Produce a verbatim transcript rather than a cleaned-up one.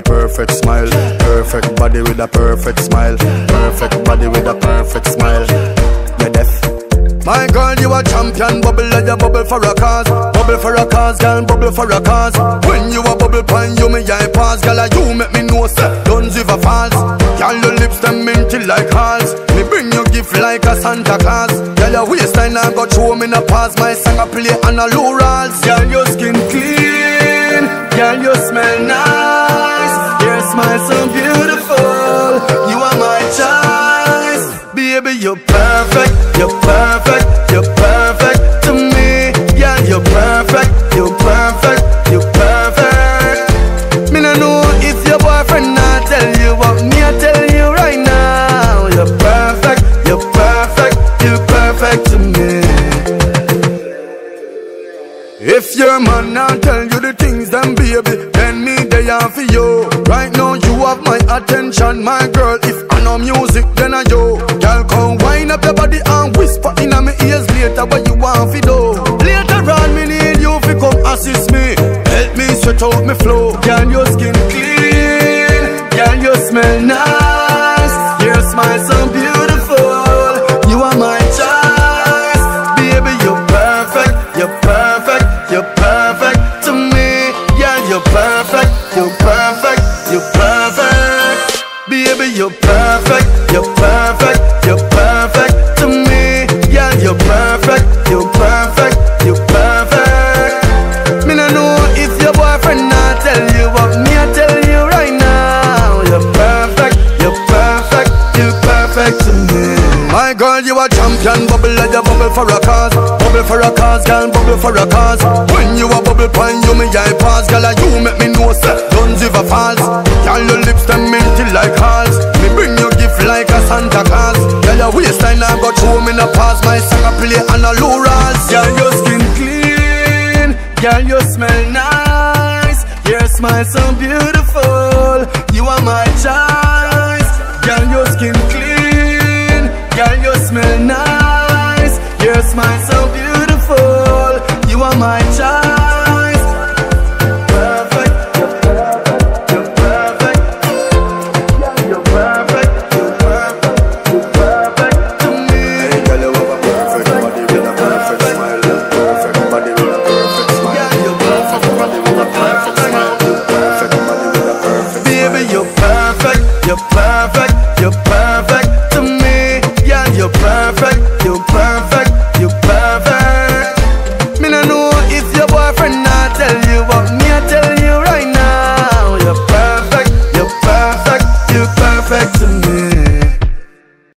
a perfect smile. Perfect body with a perfect smile. Perfect body with a perfect smile. You're deaf. My girl, you a champion. Bubble like a bubble for a cause. Bubble for a cause, girl, bubble for a cause. When you a bubble pan, you me eye pass. Girl, you make me know, sir, don't give a false. Girl, your lips them minty like hearts. Me bring you gift like a Santa Claus. Girl, your waistline I got show me na pass. My song I play on a low rolls. Girl, your skin clean. Girl, you smell nice. Your smile so beautiful. You are my choice. Baby, you're perfect. You're perfect. You're perfect to me. Yeah, you're perfect. You're perfect. You're perfect. Me no know if your boyfriend not tell you, but me I tell you right now. You're perfect. You're perfect. You're perfect to me. If your man not tell you the things, then baby, then me they are for you. Right now you have my attention, my girl. If I know music, then I yo. Girl, come wind up your body and whisper in my ears later what you want for do. Later on, me need you to come assist me. Help me stretch out my flow. Girl, your skin clean. Girl, you smell nice. Your smile so beautiful. You are my choice. Baby, you're perfect. You're perfect. You're perfect to me. Yeah, you're perfect. You're perfect. You're perfect. Baby, you're perfect. You're perfect. You're perfect to me. Yeah, you're perfect. You're perfect. You're perfect. Me no know if your boyfriend not tell you, but me I tell you right now. You're perfect. You're perfect. You're perfect to me. My girl, you a champion. Bubble like a bubble for a cause. Bubble for a cause, girl, bubble for a cause. When you a bubble pan, you me eye pass. Girl, you make me know, sir, don't give a false. Girl, your lips them minty like hearts. Me bring you gift like a Santa Claus. Girl, your waistline I got show me na pass. My song I play on a low rolls. Girl, your skin clean. Girl, you smell nice. Your smile so beautiful.